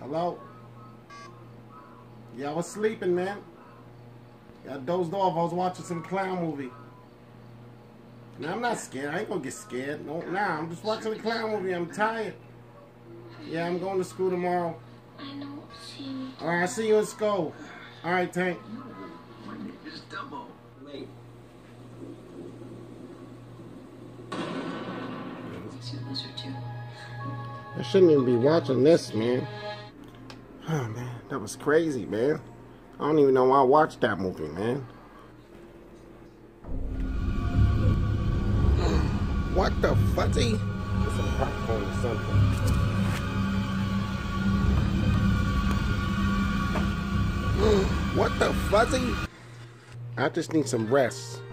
Hello? Yeah, I was sleeping, man. Yeah, I dozed off. I was watching some clown movie. Nah, I'm not scared. I ain't gonna get scared. No, nah, I'm just watching a clown movie. I'm tired. Yeah, I'm going to school tomorrow. I don't see. Alright, I'll see you in school. Alright, Tank. It's double. Wait. I shouldn't even be watching this, man. Oh, man, that was crazy, man. I don't even know why I watched that movie, man. What the fuzzy? Get some popcorn or something. What the fuzzy? I just need some rest.